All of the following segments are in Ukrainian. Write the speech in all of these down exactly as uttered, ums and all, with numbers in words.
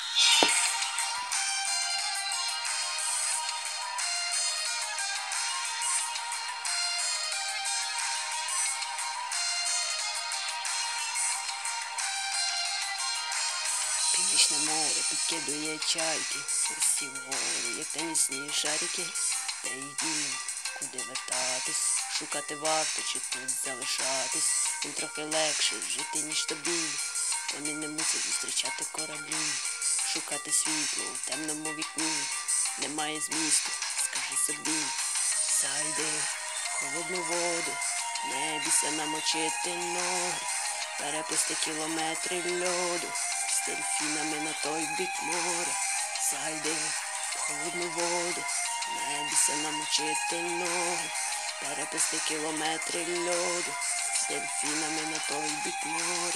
Північне море підкидує чайки, усі вгору, як тенісні шарики, та йди, куди вертатись, шукати варто чи тут залишатись, їм трохи легше жити, ніж тобі, вони не мусять зустрічати кораблі, шукати світло у темному вікні, немає змісту, скажи собі, зайди в холодну воду, не бійся намочити ноги, переплисти кілометри льоду, з дельфінами на той бік моря, зайди в холодну воду, не бійся намочити ноги, переплисти кілометри льоду, з дельфінами на той бік моря.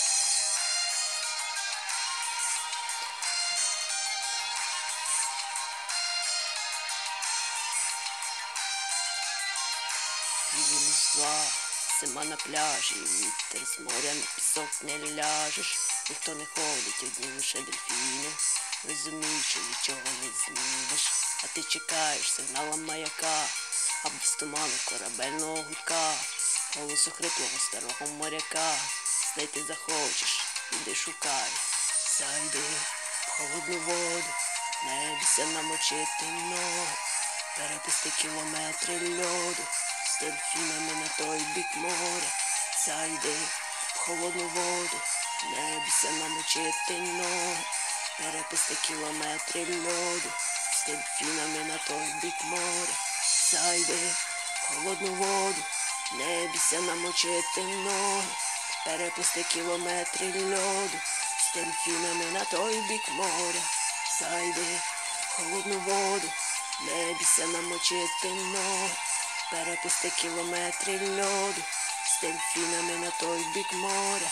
Мінус два, зима на пляжі, вітер з моря на пісок не ляжеш, ніхто не ходить, одні лише дельфіни, розуміючи, нічого не зміниш, а ти чекаєш сигнала маяка, або з туману корабельного гудка, голосу хриплого старого моряка, знайти захочеш, іди шукай, зайди в холодну воду, не бійся намочити ноги, переплисти кілометри льоду, з дельфінами на той бік моря, зайди в холодну воду, не бійся намочити ноги, переплисти кілометри льоду, з дельфінами на той бік моря, зайди в холодну воду, не бійся намочити ноги, переплисти кілометри льоду, з дельфінами на той бік моря, зайди в холодну воду, не бійся намочити ноги, переплисти кілометри льоду, з дельфінами на той бік моря.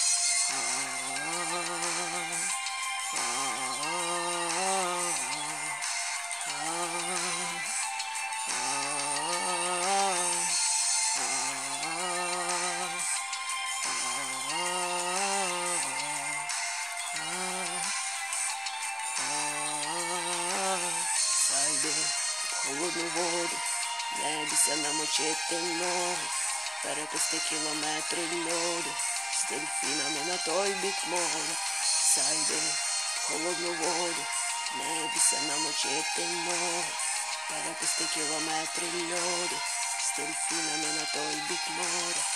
Зайди в холодну воду, не бійся намочити ноги, переплисти кілометри льоду, з дельфінами на той бік моря, зайди в холодну воду, не бійся намочити ноги, переплисти кілометри льоду, з дельфінами на той бік моря.